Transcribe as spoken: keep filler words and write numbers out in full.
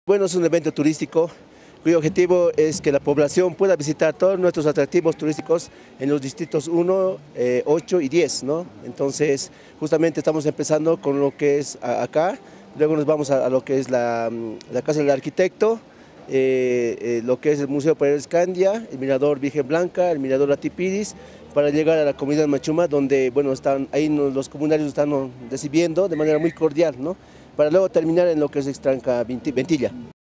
Bueno, es un evento turístico cuyo objetivo es que la población pueda visitar todos nuestros atractivos turísticos en los distritos uno, ocho y diez, ¿no? Entonces, justamente estamos empezando con lo que es acá, luego nos vamos a, a lo que es la, la Casa del Arquitecto, eh, eh, lo que es el Museo Paredes Candia, el Mirador Virgen Blanca, el Mirador Atipiris, para llegar a la comunidad Machuma, donde bueno, están, ahí nos, los comunarios están recibiendo de manera muy cordial, ¿no? Para luego terminar en lo que es Extranca Ventilla.